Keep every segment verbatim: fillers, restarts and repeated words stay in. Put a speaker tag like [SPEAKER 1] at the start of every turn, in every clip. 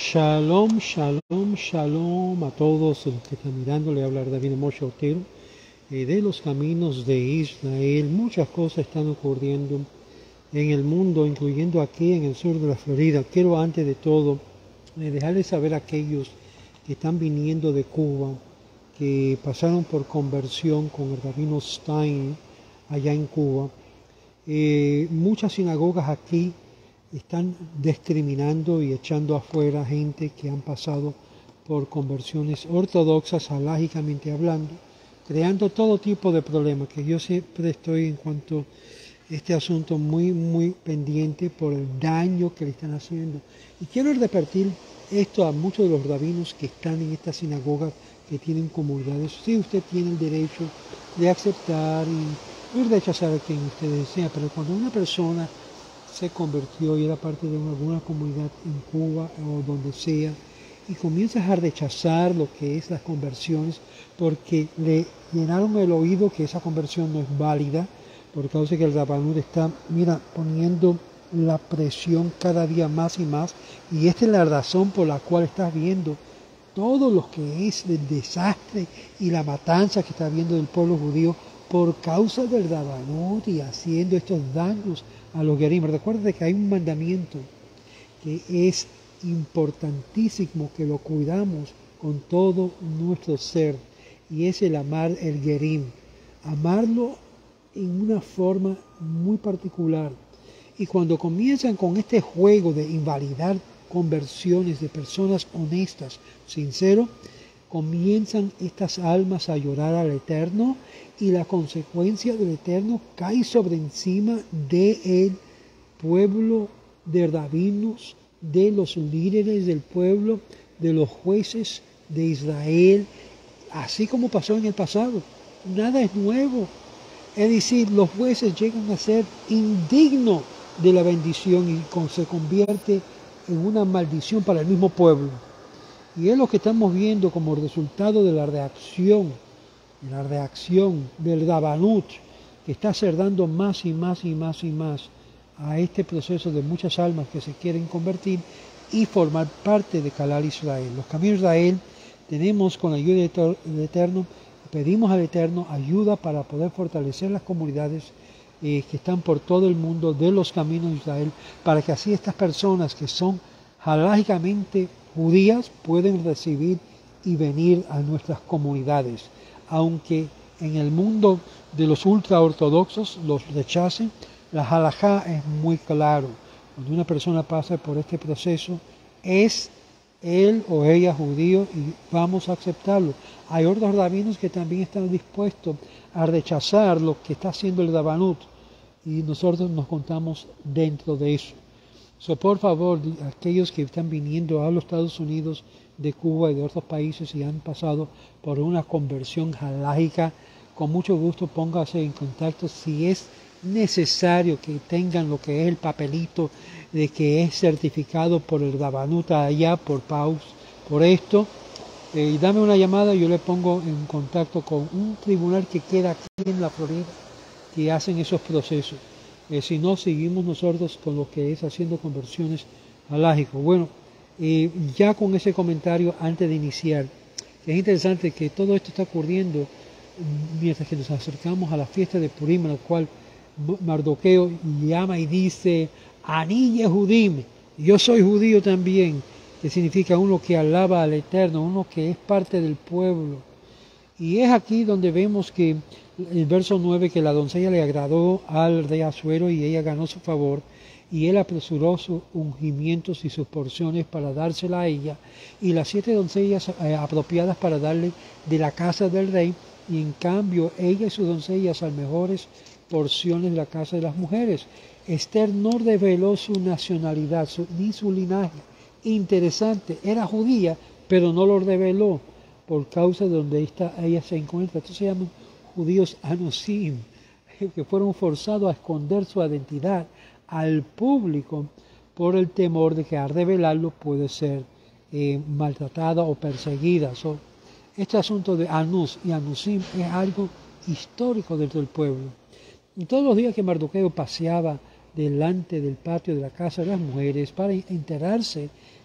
[SPEAKER 1] Shalom, shalom, shalom a todos los que están mirando. Le habla David Moshe Otero eh, de los caminos de Israel. Muchas cosas están ocurriendo en el mundo, incluyendo aquí en el sur de la Florida. Quiero antes de todo eh, dejarles saber a aquellos que están viniendo de Cuba, que pasaron por conversión con el rabino Stein allá en Cuba. Eh, muchas sinagogas aquí están discriminando y echando afuera gente que han pasado por conversiones ortodoxas, halágicamente hablando, creando todo tipo de problemas, que yo siempre estoy en cuanto a este asunto muy, muy pendiente por el daño que le están haciendo. Y quiero repetir esto a muchos de los rabinos que están en estas sinagogas que tienen comunidades. Sí, usted tiene el derecho de aceptar y, y rechazar a quien usted desea, pero cuando una persona se convirtió y era parte de una, alguna comunidad en Cuba o donde sea, y comienzas a rechazar lo que es las conversiones porque le llenaron el oído que esa conversión no es válida, por causa que el Rabanut está, mira, poniendo la presión cada día más y más, y esta es la razón por la cual estás viendo todo lo que es el desastre y la matanza que está viendo del pueblo judío por causa del Rabanut y haciendo estos daños a los Gerim. Recuerda que hay un mandamiento que es importantísimo que lo cuidamos con todo nuestro ser, y es el amar el Gerim, amarlo en una forma muy particular. Y cuando comienzan con este juego de invalidar conversiones de personas honestas, sinceros, comienzan estas almas a llorar al Eterno, y la consecuencia del Eterno cae sobre encima del pueblo de rabinos, de los líderes del pueblo, de los jueces de Israel, así como pasó en el pasado. Nada es nuevo. Es decir, los jueces llegan a ser indignos de la bendición y se convierte en una maldición para el mismo pueblo. Y es lo que estamos viendo como resultado de la reacción, de la reacción del Rabanut, que está cerdando más y más y más y más a este proceso de muchas almas que se quieren convertir y formar parte de Calal Israel. Los caminos de Israel tenemos, con la ayuda del Eterno, pedimos al Eterno ayuda para poder fortalecer las comunidades eh, que están por todo el mundo de los caminos de Israel, para que así estas personas que son halágicamente judías pueden recibir y venir a nuestras comunidades, aunque en el mundo de los ultraortodoxos los rechacen. La halajá es muy claro. Cuando una persona pasa por este proceso, es él o ella judío y vamos a aceptarlo. Hay otros rabinos que también están dispuestos a rechazar lo que está haciendo el Rabanut, y nosotros nos contamos dentro de eso. So, por favor, aquellos que están viniendo a los Estados Unidos de Cuba y de otros países y han pasado por una conversión halágica, con mucho gusto póngase en contacto. Si es necesario que tengan lo que es el papelito de que es certificado por el Rabanut allá, por Paus, por esto, eh, y dame una llamada, yo le pongo en contacto con un tribunal que queda aquí en la Florida, que hacen esos procesos. Eh, si no, seguimos nosotros con lo que es haciendo conversiones halágicas. Bueno, eh, ya con ese comentario antes de iniciar, es interesante que todo esto está ocurriendo mientras que nos acercamos a la fiesta de Purim, en la cual Mardoqueo llama y dice: Ani Yehudim, yo soy judío también, que significa uno que alaba al Eterno, uno que es parte del pueblo. Y es aquí donde vemos que el verso nueve, que la doncella le agradó al rey Asuero y ella ganó su favor, y él apresuró sus ungimientos y sus porciones para dársela a ella, y las siete doncellas eh, apropiadas para darle de la casa del rey, y en cambio ella y sus doncellas al mejores porciones de la casa de las mujeres. Esther no reveló su nacionalidad su, ni su linaje. Interesante, era judía, pero no lo reveló por causa de donde esta, ella se encuentra. Estos se llaman judíos anosim, que fueron forzados a esconder su identidad al público por el temor de que al revelarlo puede ser eh, maltratada o perseguida. So, este asunto de anus y anusim es algo histórico dentro del pueblo. Y todos los días que Mardoqueo paseaba delante del patio de la casa de las mujeres para enterarse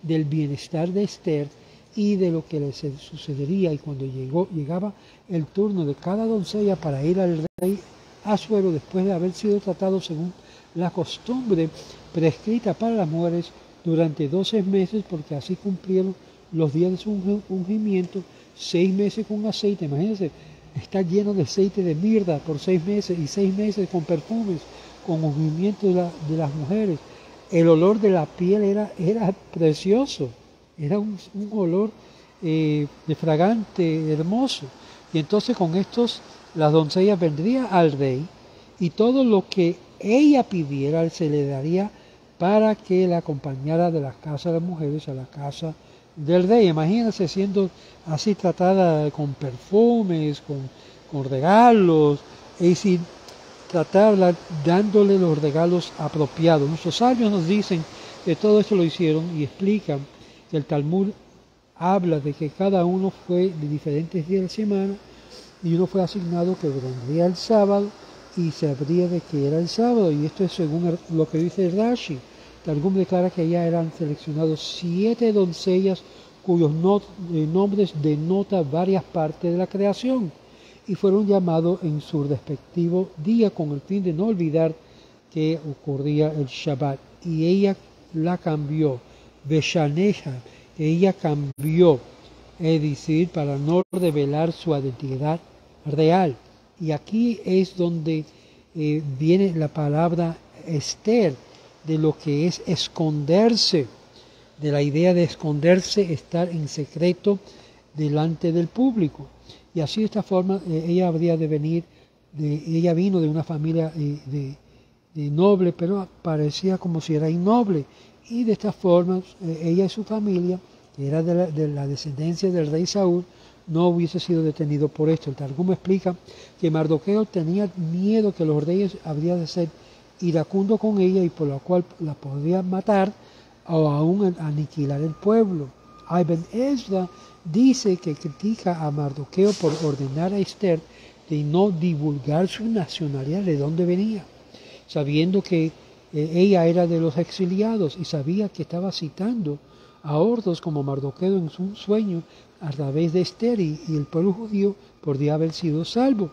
[SPEAKER 1] del bienestar de Esther y de lo que le sucedería. Y cuando llegó, llegaba el turno de cada doncella para ir al rey Asuero, después de haber sido tratado según la costumbre prescrita para las mujeres durante doce meses, porque así cumplieron los días de su ungimiento, seis meses con aceite. Imagínense, está lleno de aceite de mirra por seis meses y seis meses con perfumes, con ungimiento de, la, de las mujeres. El olor de la piel era, era precioso, era un, un olor eh, de fragante, hermoso. Y entonces con estos las doncellas vendrían al rey y todo lo que ella pidiera se le daría para que la acompañara de la casa de las mujeres a la casa del rey. Imagínense siendo así tratada con perfumes, con, con regalos, es decir, tratarla dándole los regalos apropiados. Nuestros sabios nos dicen que todo esto lo hicieron y explican que el Talmud habla de que cada uno fue de diferentes días de la semana y uno fue asignado que vendría el sábado y sabría de que era el sábado, y esto es según lo que dice Rashi. Talmud declara que ya eran seleccionados siete doncellas cuyos no, eh, nombres denotan varias partes de la creación y fueron llamados en su respectivo día con el fin de no olvidar que ocurría el Shabbat. Y ella la cambió, Beshaneja, ella cambió, es decir, para no revelar su identidad real. Y aquí es donde eh, viene la palabra Esther, de lo que es esconderse, de la idea de esconderse, estar en secreto delante del público. Y así de esta forma eh, ella habría de venir, de, ella vino de una familia eh, de, de noble, pero parecía como si era innoble. Y de esta forma eh, ella y su familia, que era de la, de la descendencia del rey Saúl, no hubiese sido detenido por esto. El Targum explica que Mardoqueo tenía miedo que los reyes habrían de ser iracundo con ella y por lo cual la podrían matar o aún aniquilar el pueblo. Ibn Ezra dice que critica a Mardoqueo por ordenar a Esther de no divulgar su nacionalidad, de dónde venía, sabiendo que eh, ella era de los exiliados y sabía que estaba citando a hordos como Mardoqueo en su sueño a través de Esther, y, y el pueblo judío podría haber sido salvo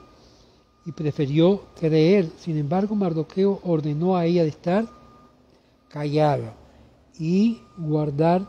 [SPEAKER 1] y prefirió creer. Sin embargo, Mardoqueo ordenó a ella de estar callada y guardar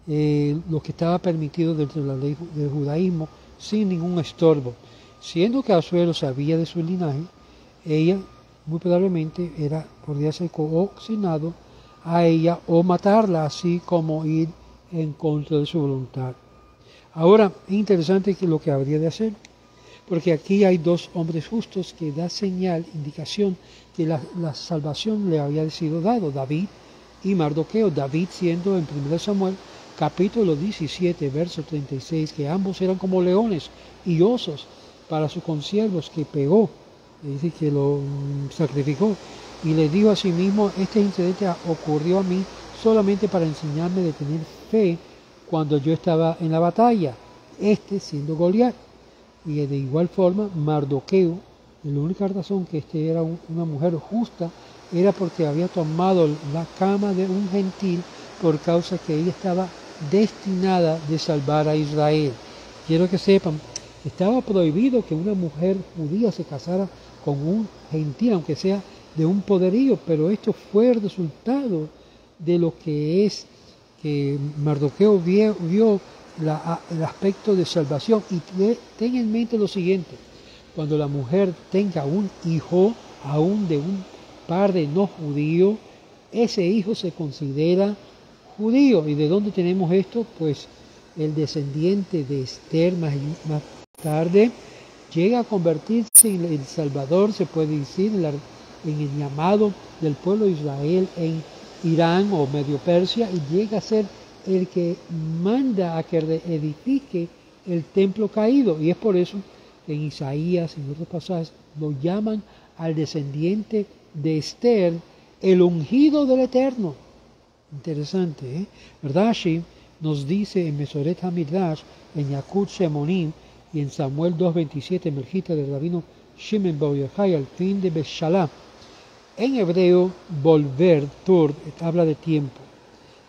[SPEAKER 1] eh, lo que estaba permitido dentro de la ley del judaísmo sin ningún estorbo. Siendo que Asuero sabía de su linaje, ella muy probablemente era, podría ser coaccionado a ella o matarla, así como ir en contra de su voluntad. Ahora, es interesante que lo que habría de hacer, porque aquí hay dos hombres justos que da señal, indicación, que la, la salvación le había sido dado, David y Mardoqueo. David siendo en primero Samuel, capítulo diecisiete, verso treinta y seis, que ambos eran como leones y osos para sus consiervos, que pegó, es decir, que lo um, sacrificó, y le dijo a sí mismo: este incidente ocurrió a mí solamente para enseñarme de tener fe cuando yo estaba en la batalla, este siendo Goliat. Y de igual forma, Mardoqueo, la única razón que este era un, una mujer justa, era porque había tomado la cama de un gentil por causa que ella estaba destinada de salvar a Israel. Quiero que sepan, estaba prohibido que una mujer judía se casara con un gentil, aunque sea de un poderío, pero esto fue el resultado de lo que es que Mardoqueo vio, vio la, el aspecto de salvación. Y ten en mente lo siguiente: cuando la mujer tenga un hijo, aún de un padre no judío, ese hijo se considera judío. ¿Y de dónde tenemos esto? Pues el descendiente de Esther más, más tarde llega a convertirse en el Salvador, se puede decir, en, la, en el llamado del pueblo de Israel en Irán o Medio Persia, y llega a ser el que manda a que edifique el templo caído. Y es por eso que en Isaías y en otros pasajes lo llaman al descendiente de Esther el ungido del Eterno. Interesante, ¿eh? Rashi nos dice en Mesoret HaMidrash, en Yakut Shemonim y en Samuel dos veintisiete, Melchita del rabino Shimon bar Yochai, al fin de Beshalá. En hebreo, volver, tur, habla de tiempo.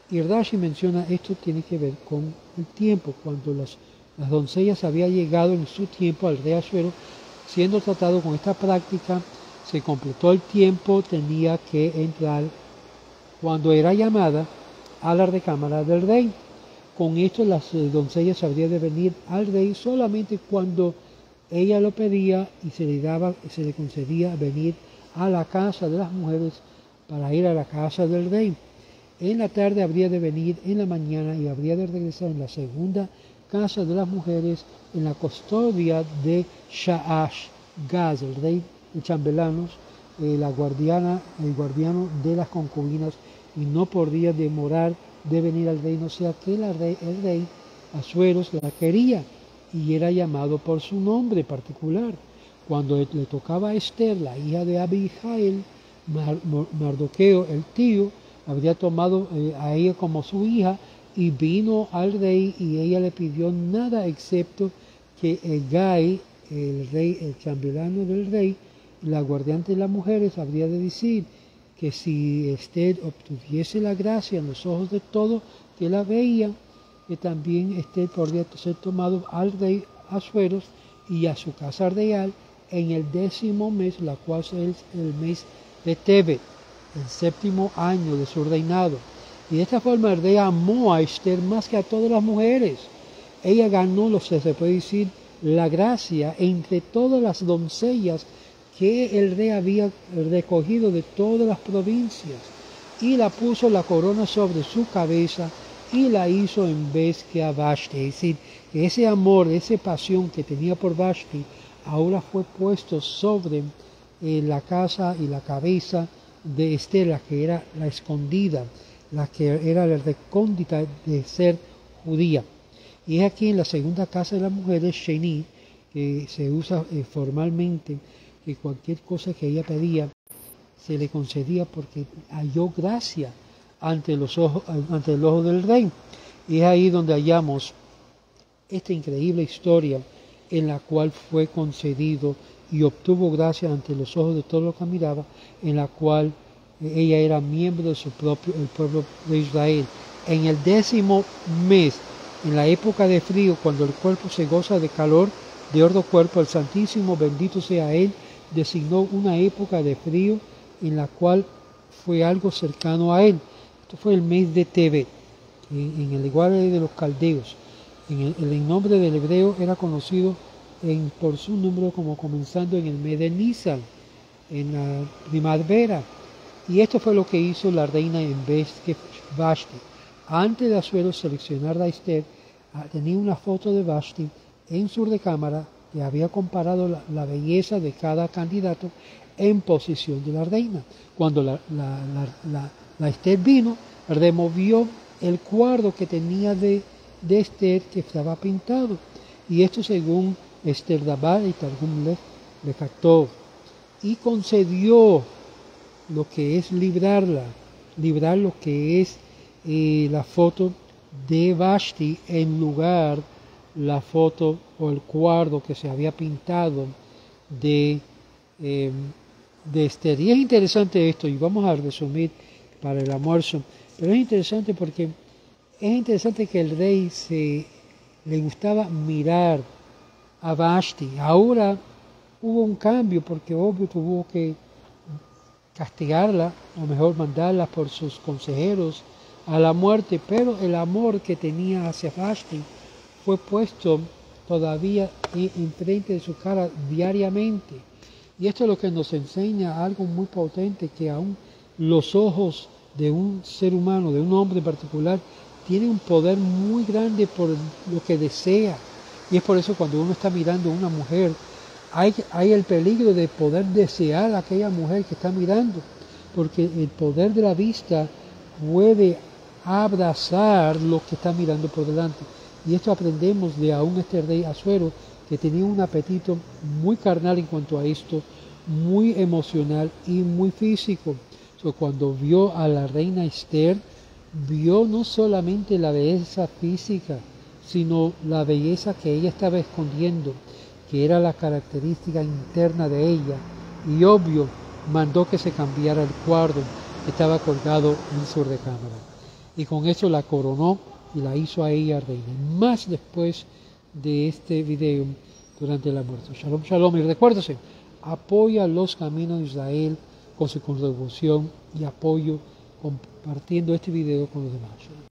[SPEAKER 1] Y Rashi menciona esto tiene que ver con el tiempo, cuando las, las doncellas habían llegado en su tiempo al rey Asuero, siendo tratado con esta práctica, se completó el tiempo, tenía que entrar cuando era llamada a la recámara del rey. Con esto las doncellas habrían de venir al rey solamente cuando ella lo pedía y se le daba, se le concedía venir a la casa de las mujeres para ir a la casa del rey. En la tarde habría de venir en la mañana y habría de regresar en la segunda casa de las mujeres en la custodia de Sha'ash Gaz, el rey de chambelanos, eh, la guardiana, el guardiano de las concubinas, y no podría demorar de venir al rey, no sea que la rey, el rey Asueros la quería y era llamado por su nombre particular. Cuando le tocaba a Esther, la hija de Abihail, Mar, Mardoqueo, el tío, habría tomado eh, a ella como su hija y vino al rey y ella le pidió nada excepto que Hegai, el rey, el chambelano del rey, la guardiante de las mujeres, habría de decir que si Esther obtuviese la gracia en los ojos de todos que la veían, que también Esther podría ser tomado al rey Asueros y a su casa real en el décimo mes, la cual es el mes de Tebet, el séptimo año de su reinado. Y de esta forma el rey amó a Esther más que a todas las mujeres. Ella ganó, lo que se puede decir, la gracia entre todas las doncellas que el rey había recogido de todas las provincias, y la puso la corona sobre su cabeza y la hizo en vez que a Vashti. Es decir, que ese amor, esa pasión que tenía por Vashti, ahora fue puesto sobre eh, la casa y la cabeza de Esther, la que era la escondida, la que era la recóndita de ser judía. Y es aquí en la segunda casa de las mujeres, Sheni, que se usa eh, formalmente, que cualquier cosa que ella pedía se le concedía porque halló gracia ante los ojos, ante el ojo del rey. Y es ahí donde hallamos esta increíble historia en la cual fue concedido y obtuvo gracia ante los ojos de todos los que miraba, en la cual ella era miembro de su propio, el pueblo de Israel. En el décimo mes, en la época de frío, cuando el cuerpo se goza de calor, de otro cuerpo, el Santísimo, bendito sea Él, designó una época de frío en la cual fue algo cercano a Él. Esto fue el mes de Tebet, en, en el igual de los caldeos. En el, el nombre del hebreo era conocido en, por su número como comenzando en el mes de Nisan, en la primavera. Y esto fue lo que hizo la reina en vez que Vashti. Antes de Asuero seleccionar a Esther, tenía una foto de Vashti en su recámara que había comparado la, la belleza de cada candidato en posición de la reina. Cuando la, la, la, la, la Esther vino, removió el cuadro que tenía de, de Esther que estaba pintado. Y esto según Esther Dabar y Targum Lechatov. Y concedió lo que es librarla, librar lo que es eh, la foto de Vashti en lugar la foto o el cuadro que se había pintado de, eh, de Esther. Y es interesante esto, y vamos a resumir para el almuerzo, pero es interesante porque es interesante que el rey se, le gustaba mirar a Vashti. Ahora hubo un cambio porque obvio tuvo que castigarla, o mejor mandarla por sus consejeros a la muerte, pero el amor que tenía hacia Vashti fue puesto todavía enfrente de su cara diariamente. Y esto es lo que nos enseña algo muy potente, que aún los ojos de un ser humano, de un hombre en particular, tienen un poder muy grande por lo que desea. Y es por eso cuando uno está mirando a una mujer, hay, hay el peligro de poder desear a aquella mujer que está mirando, porque el poder de la vista puede abrazar lo que está mirando por delante. Y esto aprendemos de aún este rey Asuero, que tenía un apetito muy carnal en cuanto a esto, muy emocional y muy físico. So, cuando vio a la reina Esther, vio no solamente la belleza física, sino la belleza que ella estaba escondiendo, que era la característica interna de ella, y obvio mandó que se cambiara el cuadro que estaba colgado en su recámara. y con esto la coronó y la hizo a ella reina. Más después de este video durante la muerte. Shalom, shalom. Y recuérdese, apoya los caminos de Israel con su contribución y apoyo compartiendo este video con los demás.